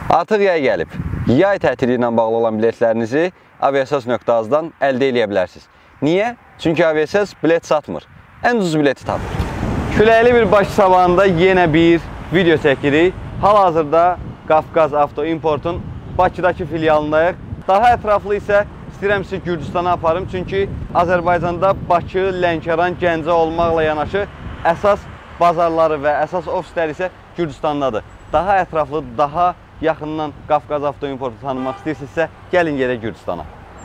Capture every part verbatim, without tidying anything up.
Artıq yay gəlib. Yay tətili ilə bağlı olan biletlərinizi aviasas nöqtə azdan əldə edə bilərsiniz. Niyə? Çünki aviasas bilet satmır. Ən ucuz bileti tapır. Küləkli bir Bakı sabahında yenə bir video çəkirik. Hal-hazırda Qafqaz Avto Importun Bakıdakı filialındayıq. Daha ətraflı isə istəyirəm sizi Gürcüstana aparım. Çünki Azərbaycanda Bakı, Lənkəran, Gəncə olmaqla yanaşı əsas bazarları və əsas ofisləri isə Gürcüstandadır. Daha ətraflı, daha yaxından Qafqaz Avto Importu tanımaq istəyirsinizsə, gəlin gedək Gürcüstana.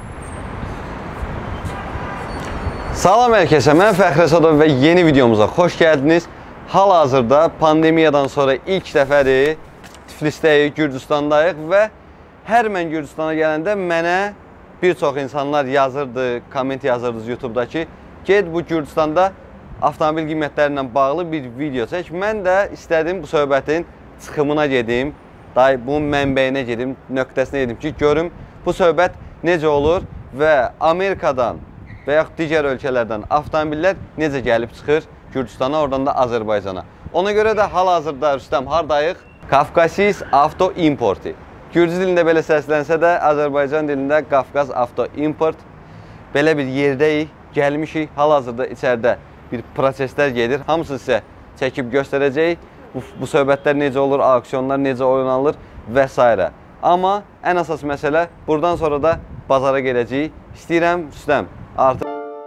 Salam hər kəsə, mən Fəxri Əsədov və yeni videomuza xoş gəldiniz. Hal-hazırda pandemiyadan sonra ilk dəfədir Tiflisdəyik, Gürcüstandayıq və hər mən Gürcüstana gələndə mənə bir çox insanlar yazırdı, komment yazırdınız YouTube'dakı. Ged bu Gürcüstanda avtomobil qiymətləri ilə bağlı bir video çək. Mən də istədim bu söhbətin çıxımına gedim, bunun mənbəyinə gedim, nöqtəsinə gedim ki, görüm bu söhbət necə olur və Amerikadan və yaxud digər ölkələrdən avtomobillər necə gəlib çıxır Gürcüstana, oradan da Azərbaycana. Ona görə də hal-hazırda Rüstəm hardayıq? Qafqasis Avto Importi. Gürcü dilində belə səslənsə də, Azərbaycan dilində Qafqaz Avto Import. Belə bir yerdəyik, gəlmişik. Hal-hazırda içəridə bir proseslər gedir. Hamısını sizə çəkib göstərəcəyik. Bu, bu söhbətlər necə olur, auksionlar necə oynanılır və s. Amma ən əsas məsələ, buradan sonra da bazara gedəcəyik. İstəyirəm, Rüstəm, artıq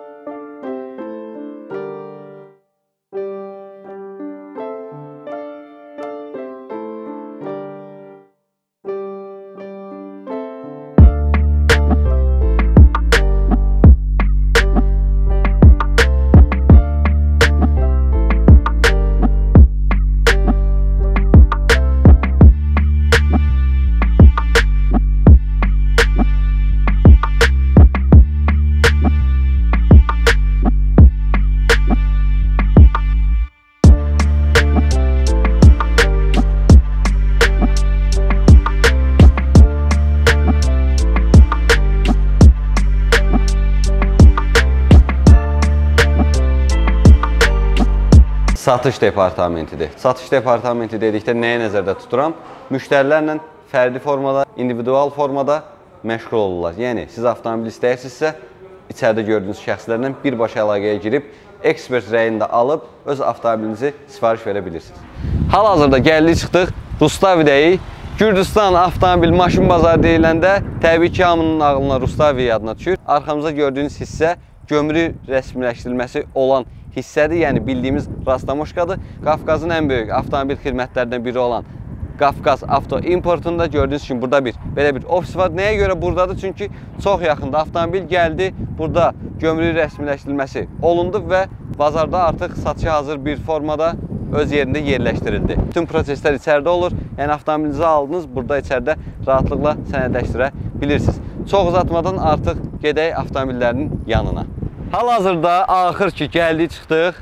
satış departamentidir. Satış departamenti dedikdə nəyə nəzərdə tuturam? Müştərilərlə fərdi formada, individual formada məşğul olurlar. Yəni, siz avtomobil istəyirsinizsə, içəridə gördüyünüz şəxslərlə birbaşa əlaqəyə girib, ekspert rəyini də alıb, öz avtomobilinizi sifariş verə bilirsiniz. Hal-hazırda gəldik, çıxdıq, Rustavidəyik. Gürcüstan avtomobil maşın bazarı deyiləndə, təbii ki, hamının ağlına Rustavi adına düşür. Arxamızda gördüyünüz hissə gömrük rəsmiləşdirilməsi olan hissədir, yəni bildiyimiz Rastamoşkadır. Qafqazın ən böyük avtomobil xidmətlərindən biri olan Qafqaz Avto Importunda gördüyünüz kimi burada bir belə bir ofis var. Nəyə görə buradadır? Çünki çox yaxında avtomobil gəldi, burada gömrük rəsmiləşdirilməsi olundu və bazarda artıq satışa hazır bir formada öz yerində yerləşdirildi. Bütün proseslər içəridə olur, yəni avtomobilinizi aldınız, burada içəridə rahatlıqla sənədləşdirə bilirsiniz. Çox uzatmadan artıq gedək avtomobillərinin yanına. Hal-hazırda axır ki, gəldik, çıxdıq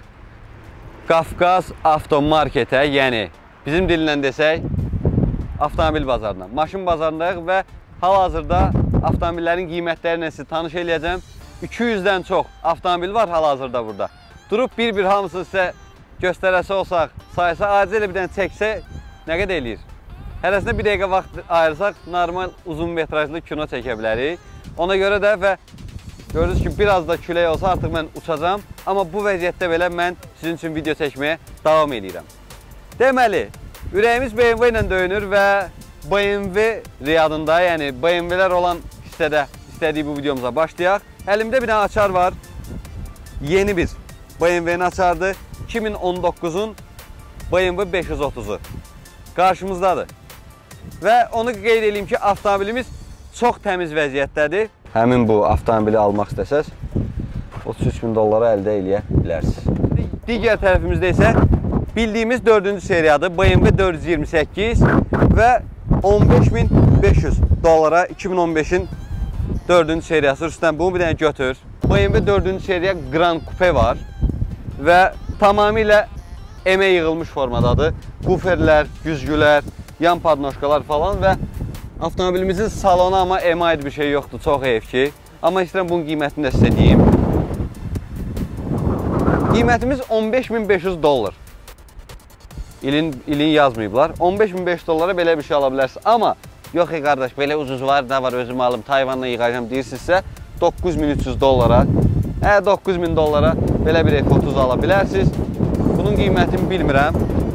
Qafqaz Avto Marketə, yəni bizim dillə desək, avtomobil bazarına, maşın bazarındayıq və hal-hazırda avtomobillərin qiymətləri ilə sizi tanış eləyəcəm. iki yüzdən çox avtomobil var hal-hazırda burada. Durub bir-bir hamısını sizə göstərəsi olsaq, saysa, acı elə bir dənə çəksə, nə qədər eləyir? Hərəsində bir dəqiqə vaxt ayırsaq, normal uzun metrajlı kino çəkə bilərik. Ona görə də və gördünüz ki, biraz da külək olsa artıq mən uçacam. Amma bu vəziyyətdə belə mən sizin üçün video çəkməyə davam edirəm. Deməli, ürəyimiz B M W ilə döyünür və B M W riyadında, yəni B M W'lər olan hissədə istədiyi bu videomuza başlayaq. Əlimdə bir dənə açar var. Yeni bir B M W'nin açardır. iki min on doqquzun B M W beş yüz otuzu qarşımızdadır. Və onu qeyd edeyim ki, avtomobilimiz çox təmiz vəziyyətdədir. Həmin bu avtomobili almaq istəsəz otuz üç min dollara əldə eləyə bilərsiniz. Digər tərəfimizdə isə bildiyimiz dördüncü seriyadır. B M W dörd yüz iyirmi səkkiz və on beş min beş yüz dollara iki min on beşin dördüncü seriyası. Rüstəm, bunu bir dənə götür. B M W dördüncü seriya Grand Coupe var və tamamilə emə yığılmış formadadır. Buferlər, güzgülər, yan padnoşkalar falan və avtomobilimizin salonu amma emə aid bir şey yoxdur, çox heyf ki. Amma istəyirəm bunun qiymətini də sizə deyim. Qiymətimiz on beş min beş yüz dollar. İlin, ilin yazmayıblar. on beş min beş yüz dollara belə bir şey ala bilərsiniz. Amma yox ey qardaş, belə ucuz var, nə var, özümü alım, Tayvanla yığacam deyirsinizsə doqquz min üç yüz dollara, hə doqquz min dollara belə bir F otuz ala bilərsiniz. Bunun qiymətini bilmirəm.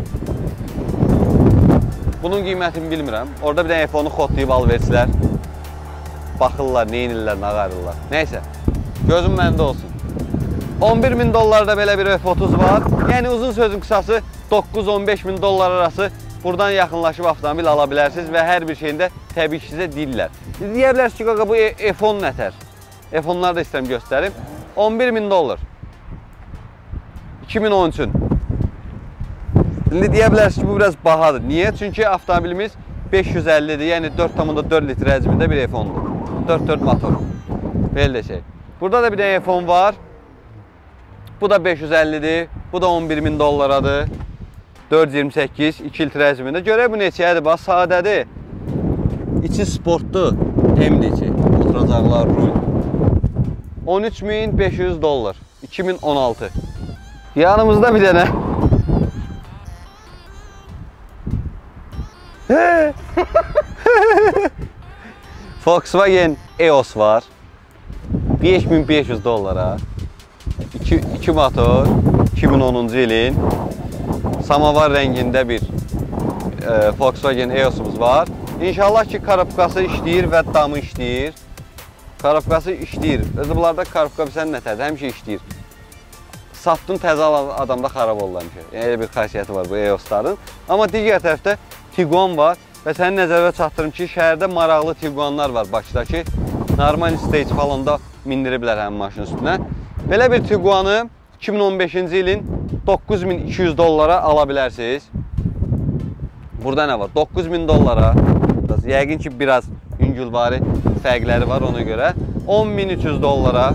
Bunun qiymətini bilmirəm. Orada bir dənə F onu xotlayıb alıversilər. Baxırlar, neynirlər, nağarırlar. Neysə, gözüm məndə olsun. on bir min dollarda belə bir F otuz var. Yəni uzun sözün qısası doqquz on beş min dollar arası buradan yaxınlaşıb avtomobil ala bilərsiniz və hər bir şeyində təbii ki sizə deyirlər. Deyə bilərsiniz ki, qaqa bu F on nətər? F onları da istəyirəm göstərim. on bir min dollar. iki min on üçün. İndi deyə bilərsiniz ki, bu biraz bahadır. Niyə? Çünki avtomobilimiz beş yüz əllidir. Yəni dörd tam dörd litr həcmində bir F ondur. dörd dörd motor. Belə şey. Burada da bir dənə F on var. Bu da beş yüz əllidir. Bu da on bir min dollaradır. dörd iyirmi səkkiz, iki litr həcmində. Görək bu neçəyədir? Bax, sadədir. İçi sportdur. M-dir ki, oturacaqlar, rul. on üç min beş yüz dollar. iki min on altı. Yanımızda bir dənə. Volkswagen E O S var. beş min beş yüz dollara. iki motor. iki min onuncu ilin. Samavar rəngində bir e, Volkswagen E O S'umuz var. İnşallah ki, karabkası işləyir və damı işləyir. Karabkası işləyir. Özü bunlarda karabka bilsən nətədir? Həmişə işləyir. Satdın, təzə alan adamda xarab oldu həmişə. Yəni, elə bir xasiyyəti var bu E O S'ların. Amma digər tərəfdə Tiguan var. Və sənin nəzərə çatdırım ki, şəhərdə maraqlı Tiguanlar var Bakıdakı. Normal stage falan da mindiriblər həmin maşın üstünə. Belə bir Tiguanı iki min on beşinci ilin doqquz min iki yüz dollara ala bilərsiniz. Burada nə var? doqquz min dollara. Yəqin ki, biraz yüngülvari fərqləri var ona görə. on min üç yüz dollara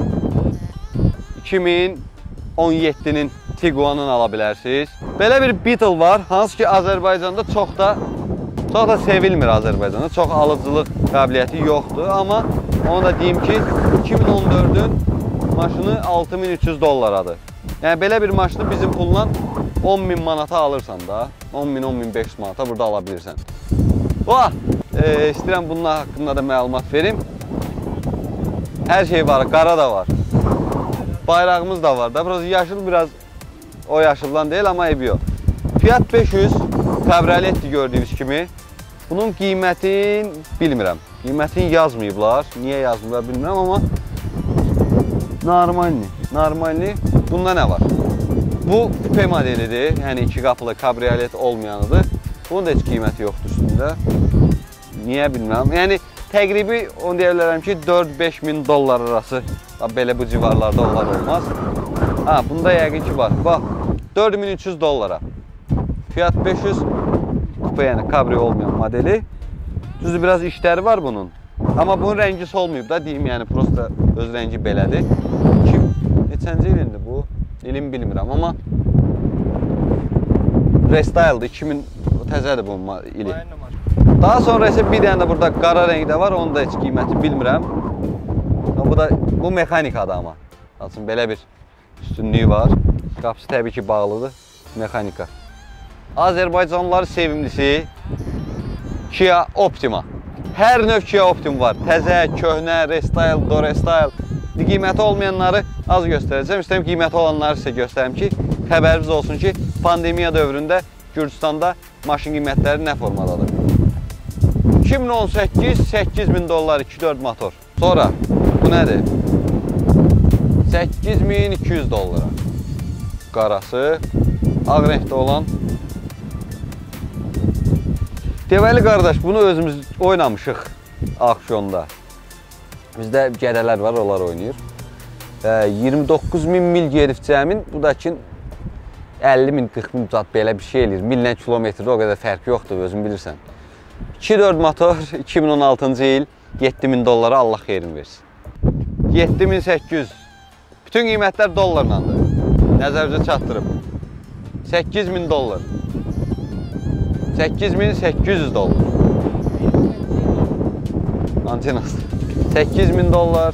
iki min on yeddinin Tiguan'ını ala bilərsiniz. Belə bir Beetle var. Hansı ki, Azərbaycanda çox da Çox da sevilmir Azərbaycanda. Çox alıcılıq qabiliyyəti yoxdur. Amma onu da deyim ki, iki min on dördün maşını altı min üç yüz dollaradır. Yəni, belə bir maşını bizim pulla on min manata alırsan da. on min on min beş yüz manata burada ala bilirsən. Oha! E, istəyirəm bunun haqqında da məlumat verim. Hər şey var. Qara da var. Bayrağımız da var da. Biraz yaşıl, biraz o yaşıldan deyil, amma evi yox. Fiat beş yüz kabrioletdir gördüyünüz kimi. Bunun qiymətin bilmirəm. Qiymətini yazmayıblar. Niyə yazmırlar bilmirəm, amma normalni. Normalni. Bunda nə var? Bu kupe modelidir. Yəni iki qapılı kabriolet olmayanıdır. Bunun da heç qiyməti yoxdur üstündə. Niyə bilmirəm. Yəni təqribi onu deyə bilərəm ki, dörd beş min dollar arası. Belə bu civarlarda onlar olmaz. Ha, bunda yəqin ki var. Bax, dörd min üç yüz dollara. Fiat beş yüz kupe, yəni kabrio olmayan modeli. Düzdür, biraz işləri var bunun. Amma bunun rəngi solmayıb da, deyim, yəni prosta öz rəngi belədir. Neçənci ilindi bu? İlim bilmirəm, amma Restyle'dır, iki min təzədir bu ili. Daha sonra isə bir dənə də burada qara rəngdə var, onun da heç qiyməti bilmirəm. Bu da, bu mexanikadır amma. Açın, belə bir üstünlüyü var. Qapısı təbii ki, bağlıdır, mexanika. Azərbaycanlıların sevimlisi Kia Optima. Hər növ Kia Optima var. Təzə, köhnə, Restyle, Dorestyle. Qiyməti olmayanları az göstərəcəm. İstəyirəm qiyməti olanları sizə göstərim ki, xəbəriniz olsun ki, pandemiya dövründə Gürcüstanda maşın qiymətləri nə formadadır. iki min on səkkiz səkkiz min dollar iki dörd motor. Sonra bu nədir? səkkiz min iki yüz dollara. Qarası, ağ rəngdə olan. Deməli qardaş, bunu özümüz oynamışıq auksionda. Bizdə gədələr var, onlar oynayır. iyirmi doqquz min mil gedib cəmin, bu da ki əlli min, qırx min zat belə bir şey eləyir. Millə kilometrdə o qədər fərq yoxdur, özün bilirsən. iki dörd motor, iki min on altıncı il, yeddi min dollara Allah xeyrin versin. yeddi min səkkiz yüz. Bütün qiymətlər dollarlandır. Nəzərinizə çatdırıb. səkkiz min dollar. səkkiz min səkkiz yüz dollar. Antenası. səkkiz min dollar.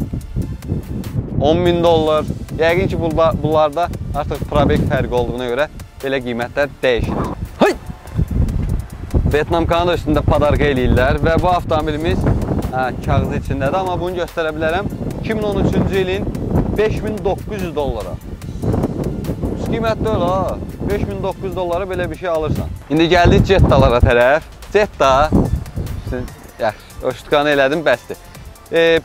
on min dollar. Yəqin ki, bunlarda artıq probek fərqi olduğuna görə belə qiymətlər dəyişilir. Vietnam kanalı üstündə padarka eləyirlər və bu avtomobilimiz hə, kağızı içindədir, amma bunu göstərə bilərəm iki min on üçüncü ilin beş min doqquz yüz dollara. Qiymətli öyle ha. beş min doqquz yüz dollara belə bir şey alırsan. İndi gəldik Jettalara tərəf. Jetta. Yaxşı, o şutkanı elədim, bəsdir. E,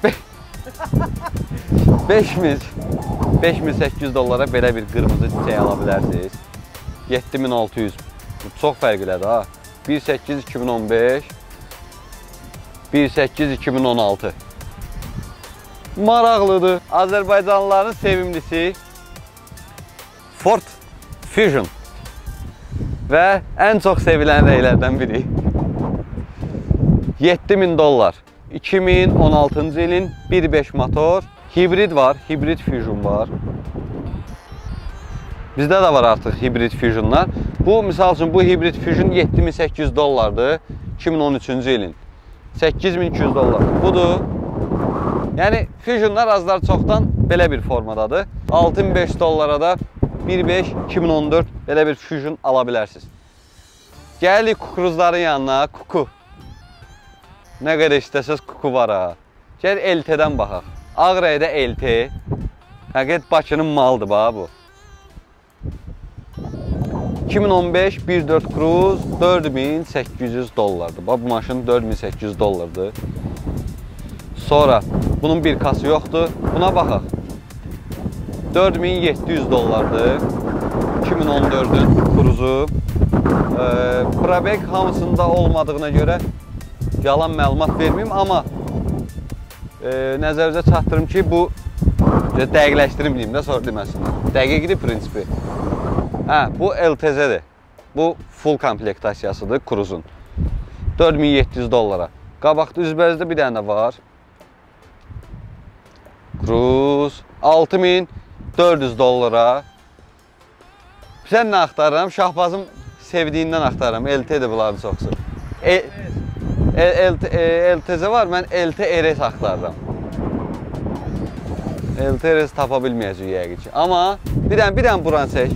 beş min səkkiz yüz dollara belə bir qırmızı çiçək ala bilərsiniz. yeddi min altı yüz. Çox fərqlidir ha. bir səkkiz iki min on beş, bir səkkiz iki min on altı. Maraqlıdır. Azərbaycanlıların sevimlisi Ford Fusion və ən çox sevilən rəylərdən biri. yeddi min dollar. iki min on altıncı ilin bir nöqtə beş motor. Hibrid var, hibrid Fusion var. Bizdə də var artıq hibrid Fusionlar. Bu, misal üçün, bu hibrid Fusion yeddi min səkkiz yüz dollardır iki min on üçüncü ilin. səkkiz min iki yüz dollar. Budur. Yəni, Fusionlar azlar çoxdan belə bir formadadır. altı min beş yüz dollara da bir nöqtə beş iki min on dörd belə bir Fusion ala bilərsiniz. Gəlirik kukuruzların yanına, kuku. Nə qədər istəsəz kuku var ha. Gəl L T-dən baxaq. Ağrəyədə L T. Həqiqət Bakının malıdır bax bu. iki min on beş bir nöqtə dörd Cruze dörd min səkkiz yüz dollardır. Bax bu maşın dörd min səkkiz yüz dollardır. Sonra bunun bir kası yoxdur. Buna baxaq. dörd min yeddi yüz dollardır. iki min on dördün Cruze'u. E, Probek hamısında olmadığına görə yalan məlumat verməyim, amma e, nəzərinizə çatdırım ki, bu dəqiqləşdirim deyim də, sonra deməsinlər. Dəqiqdir prinsipi. Hə, bu L T Z-dir. Bu full komplektasiyasıdır Cruze'un. dörd min yeddi yüz dollara. Qabaqda üzbərizdə bir dənə var. Cruze altı min dörd yüz dollara. Sən nə axtarıram? Şahbazım sevdiyindən axtarıram. L T-dir bunların çoxsu. E, e, L T Z var, mən L T R S axtarıram. L T R S tapa bilməyəcək yəqin ki. Amma bir dənə, bir dənə buran çək.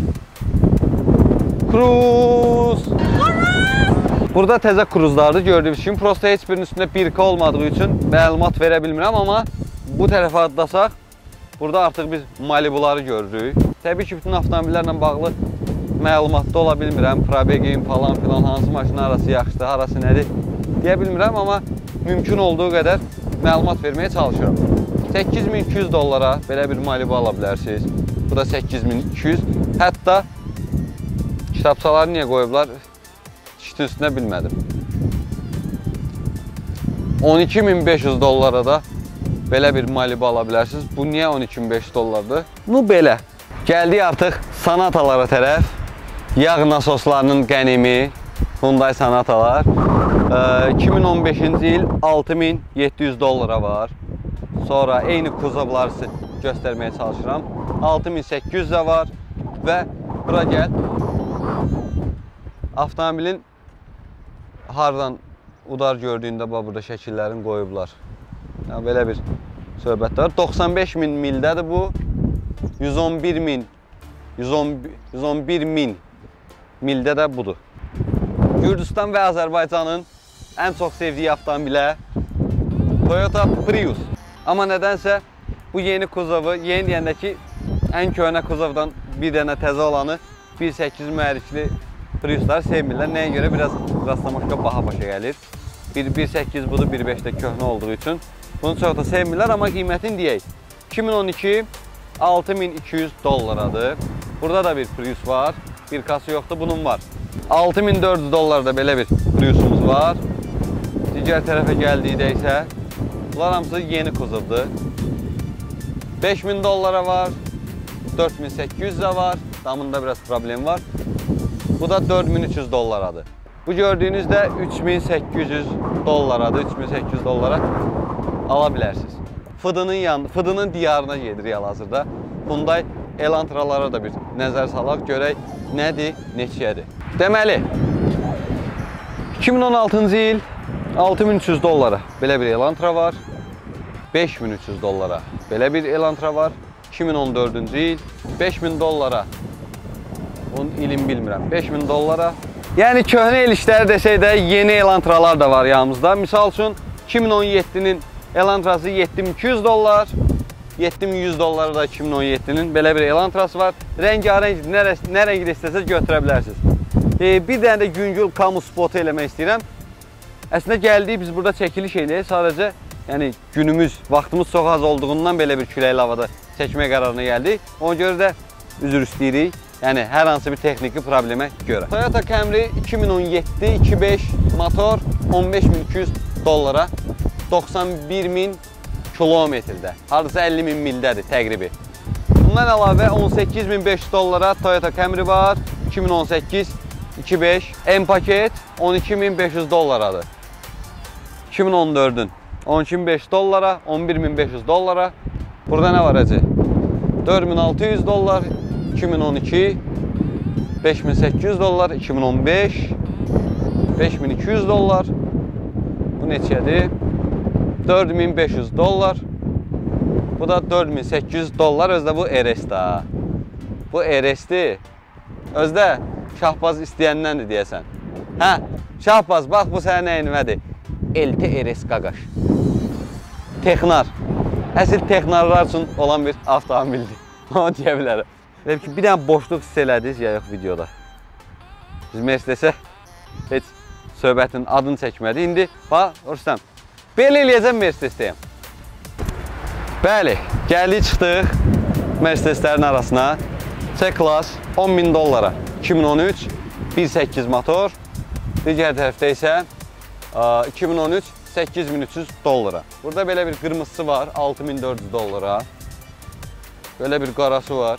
Cruze! Burada təzə Cruze'lardır gördüyünüz kimi. Prosta heç birinin üstündə bir K olmadığı üçün məlumat verə bilmirəm, amma bu tərəfə adlasaq, burada artıq biz Malibu'ları görürük. Təbii ki, bütün avtomobillərlə bağlı məlumatda ola bilmirəm. Probegim falan filan, hansı maşın arası yaxşıdır, arası nədir deyə bilmirəm, amma mümkün olduğu qədər məlumat verməyə çalışıram. səkkiz min iki yüz dollara belə bir Malibu ala bilərsiniz. Bu da səkkiz min iki yüz. Hətta kitabçaları niyə qoyublar? İşte üstünə bilmədim. on iki min beş yüz dollara da belə bir Malibu ala bilərsiniz. Bu niyə on iki min beş yüz dollardır? Nu belə. Gəldik artıq Sonatalara tərəf. Yağ nasoslarının qənimi Hyundai Sonatalar. iki min on beşinci il altı min yeddi yüz dollara var. Sonra eyni kuzovları göstərməyə çalışıram. altı min səkkiz yüzə var və bura gəl. Avtomobilin hardan udar gördüyündə burada şəkillərini qoyublar. Yəni, belə bir söhbət var. doxsan beş min mildədir bu. yüz on bir min yüz on bir min mildə də budur. Gürcüstan və Azərbaycanın ən çox sevdiyi avtomobilə Toyota Prius. Amma nədənsə bu yeni kuzovu, yeni deyəndə ki, ən köhnə kuzovdan bir dənə təzə olanı bir səkkiz mühərrikli Priuslar sevmirlər. Nəyə görə? Biraz rastlamışqa baha başa gəlir. bir səkkiz budur, bir beş də köhnə olduğu üçün. Bunu çox da sevmirlər, amma qiymətini deyək. iki min on iki altı min iki yüz dollaradır. Burada da bir Prius var. Bir kası yoxdur, bunun var. altı min dörd yüz dollarda belə bir Priusumuz var. Digər tərəfə gəldikdə isə bunlar hamısı yeni kuzovdur. beş min dollara var. dörd min səkkiz yüzə var. Damında biraz problem var. Bu da dörd min üç yüz dollaradır. Bu gördüyünüz də üç min səkkiz yüz dollaradır. üç min səkkiz yüz dollara ala bilərsiniz. Fıdının, yan, Fıdının diyarına gedirik hal-hazırda. Hyundai Elantralara da bir nəzər salaq, görək nədir, neçəyədir. Deməli, iki min on altıncı il altı min üç yüz dollara belə bir Elantra var. beş min üç yüz dollara belə bir Elantra var. iki min on dördüncü il beş min dollara, onun ilin bilmirəm, beş min dollara Yəni köhnə el işləri desək də yeni Elantralar da var yanımızda. Misal üçün iki min on yeddinin Elantrası yeddi min iki yüz dollar, yeddi min yüz dolları da iki min on yeddinin belə bir Elantrası var. Rəngarəng, nə rəngi də istəsəz götürə bilərsiniz. E, bir dənə də yüngül kamu spotu eləmək istəyirəm. Əslində gəldik, biz burada çəkiliş eləyək. Sadəcə yəni günümüz, vaxtımız çox az olduğundan belə bir küləkli havada çəkmək qərarına gəldik. Ona görə də üzr istəyirik. Yəni hər hansı bir texniki problemə görə. Toyota Camry iki min on yeddi iki beş motor on beş min iki yüz dollara, doxsan bir min kilometrdə, hardasa əlli min mildədir təqribi. Bundan əlavə on səkkiz min beş yüz dollara Toyota Camry var, iki min on səkkiz iki beş. M paket on iki min beş yüz dollaradır. iki min on dördün on iki min beş yüz dollara, on bir min beş yüz dollara. Burada nə var acı? dörd min altı yüz dollar, iki min on iki, beş min səkkiz yüz dollar, iki min on beş, beş min iki yüz dollar. Bu neçədir? dörd min beş yüz dollar. Bu da dörd min səkkiz yüz dollar. Özdə bu R S da. Bu R S-dir. Özdə Şahbaz istəyəndəndir deyəsən. Hə, Şahbaz, bax bu sənə nəyinmədir? L T R S qaqaş. Texnar. Əsil texnarlar üçün olan bir avtomobildir. Onu deyə bilərəm. Bir dənə boşluq hiss elədiniz ya yox videoda. Biz Mercedes-ə heç söhbətin adını çəkmədi. İndi, bax, Rüstəm, belə eləyəcəm Mercedes-deyəm. Bəli, gəldik, çıxdıq Mercedes-lərin arasına. C-Class on min dollara, iki min on üç, bir səkkiz motor. Digər tərəfdə isə iki min on üç, səkkiz min üç yüz dollara. Burada belə bir qırmızısı var, altı min dörd yüz dollara. Belə bir qarası var.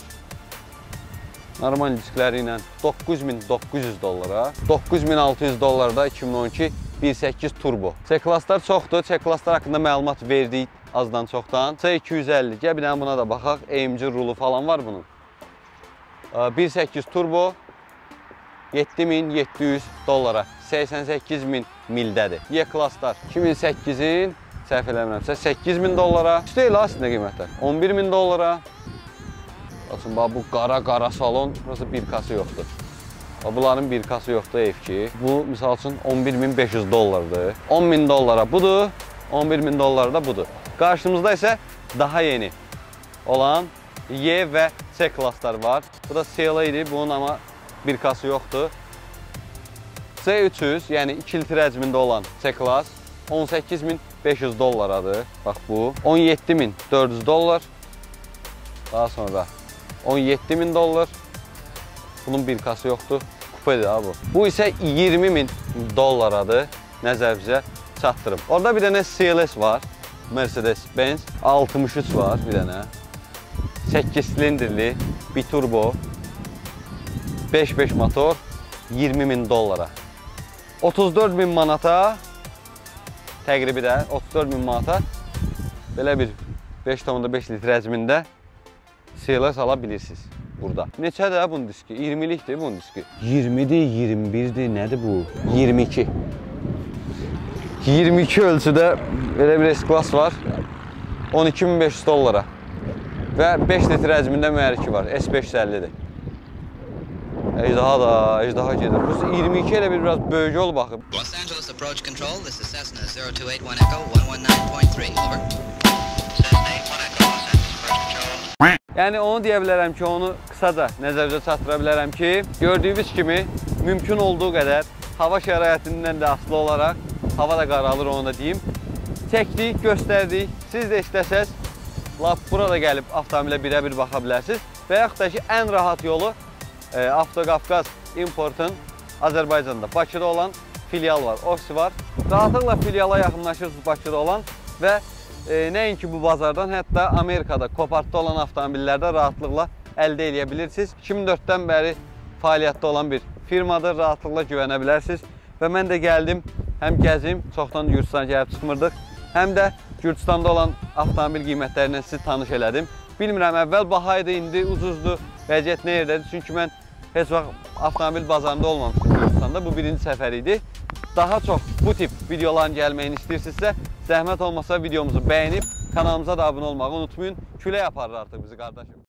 Normal diskləri ilə doqquz min doqquz yüz dollara. doqquz min altı yüz dollarda iki min on iki bir səkkiz turbo. C-Classlar çoxdur. C-Classlar haqqında məlumat verdik azdan çoxdan. C iki yüz əlli. Gəl bir dənə buna da baxaq. A M G rulu falan var bunun. bir səkkiz turbo yeddi min yeddi yüz dollara, səksən səkkiz min mildədir. Y-Classlar iki min səkkizin, səhv eləmirəmsə, səkkiz min dollara. Üstü elə aslında qiymətlər. on bir min dollara. Baxın, bax, bu qara-qara salon, burası bir kası yoxdur. Bunların bir kası yoxdur ev ki. Bu, misal üçün, on bir min beş yüz dollardır. on min dollara budur, on bir min dollara da budur. Qarşımızda isə daha yeni olan Y və C-Classlar var. Bu da C L idi, bunun amma bir kası yoxdur. C üç yüz, yəni iki litr həcmində olan C-Class on səkkiz min beş yüz dollaradır. Bax bu. on yeddi min dörd yüz dollar. Daha sonra on yeddi min dollar. Bunun bir kası yoxdur. Kupedir ha bu. Bu isə iyirmi min dollaradır. Nəzərinizə çatdırım. Orada bir dənə C L S var. Mercedes-Benz altmış üç var bir dənə. səkkiz silindirli, bir turbo, beş beş motor, iyirmi min dollara. otuz dörd min manata, təqribi də otuz dörd min manata belə bir beş nöqtə beş litr həcmində C L S ala bilirsiniz burada. Neçədir bunun diski? iyirmilikdir bunun diski. iyirmidir, iyirmi birdir, nədir bu? iyirmi iki. iyirmi iki ölçüdə belə bir S-Class var. on iki min beş yüz dollara. Və beş litr həcmində mühərriki var. S beş yüz əllidir. Ejdaha da, ejdaha gedir. Bu iyirmi iki elə bir biraz böyük olub baxıb. Los Angeles approach control. This is Cessna zero two eight one Echo one one nine point three. Over. Cessna eight one Echo Los Angeles approach control. Yəni onu deyə bilərəm ki, onu qısaca nəzərinizə çatdıra bilərəm ki, gördüyünüz kimi mümkün olduğu qədər hava şəraitindən də asılı olaraq hava da qaralır, onu da deyim. Çəkdik, göstərdik. Siz də istəsəz lap burada gəlib avtomobilə birə-bir baxa bilərsiniz. Və yaxud da ki, ən rahat yolu e, Avtoqafqaz Import'un Azərbaycanda, Bakıda olan filial var, ofisi var. Rahatlıqla filiala yaxınlaşırsınız Bakıda olan və e, nəinki bu bazardan, hətta Amerikada, Copart'da olan avtomobillərdə rahatlıqla əldə edə bilirsiniz. iki min dörddən bəri fəaliyyətdə olan bir firmadır, rahatlıqla güvənə bilərsiniz. Və mən də gəldim, həm gəzim, çoxdan Gürcüstana gəlib çıxmırdıq, həm də Gürcüstanda olan avtomobil qiymətlərindən sizi tanış elədim. Bilmirəm, əvvəl baha idi, indi ucuzdur, vəziyyət nə yerdədir? Çünki mən heç vaxt avtomobil bazarında olmamışdım Gürcüstanda, bu birinci səfər idi. Daha çox bu tip videoların gəlməyini istəyirsinizsə, zəhmət olmasa videomuzu bəyənib, kanalımıza da abunə olmağı unutmayın. Külək aparır artıq bizi qardaşım.